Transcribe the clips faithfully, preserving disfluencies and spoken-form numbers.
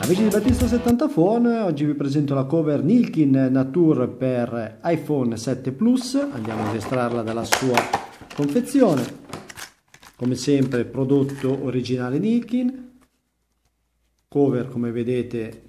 Amici di Battista settanta Phone, oggi vi presento la cover Nilkin Nature per iPhone sette Plus. Andiamo ad estrarla dalla sua confezione. Come sempre prodotto originale Nilkin, cover come vedete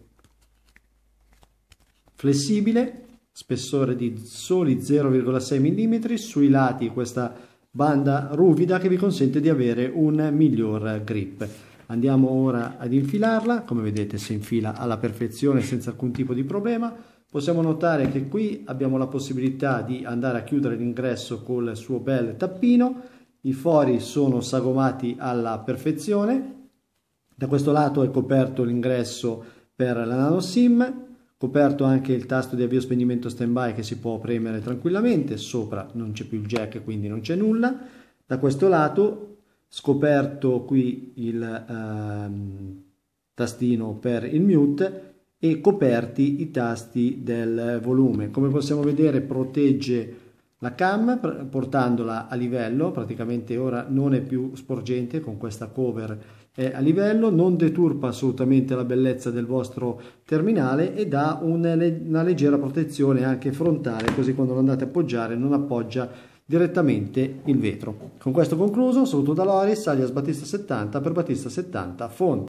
flessibile, spessore di soli zero virgola sei millimetri, sui lati questa banda ruvida che vi consente di avere un miglior grip. Andiamo ora ad infilarla, come vedete si infila alla perfezione senza alcun tipo di problema. Possiamo notare che qui abbiamo la possibilità di andare a chiudere l'ingresso col suo bel tappino, i fori sono sagomati alla perfezione, da questo lato è coperto l'ingresso per la nano SIM, coperto anche il tasto di avvio spegnimento standby che si può premere tranquillamente, sopra non c'è più il jack quindi non c'è nulla, da questo lato scoperto qui il ehm, tastino per il mute e coperti i tasti del volume. Come possiamo vedere protegge la cam portandola a livello, praticamente ora non è più sporgente, con questa cover è a livello, non deturpa assolutamente la bellezza del vostro terminale e dà una, una leggera protezione anche frontale, così quando lo andate a appoggiare non appoggia direttamente il vetro. Con questo concluso, saluto da Loris, alias Battista settanta per Battista settanta Phone.